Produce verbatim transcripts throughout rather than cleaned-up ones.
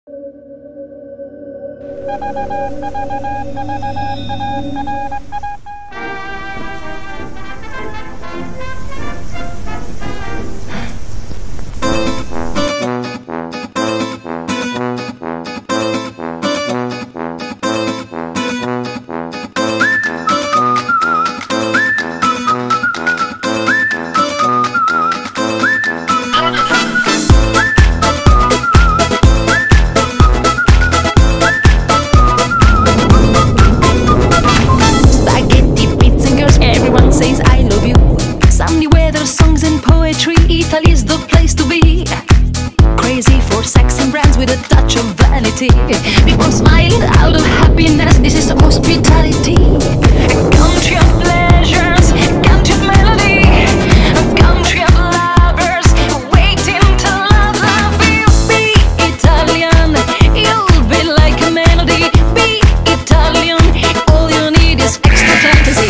Italy's the place to be. Crazy for sex and brands with a touch of vanity. People smiling out of happiness, this is hospitality. A country of pleasures, a country of melody, a country of lovers, waiting to love, love you. Be Italian, you'll be like a melody. Be Italian, all you need is extra fantasy.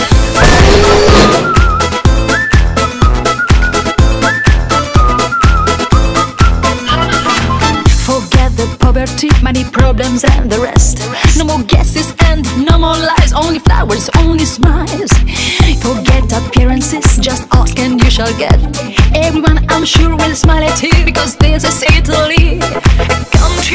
Money problems and the rest. No more guesses and no more lies. Only flowers, only smiles. Forget appearances, just ask and you shall get. Everyone I'm sure will smile at you, because this is Italy, a country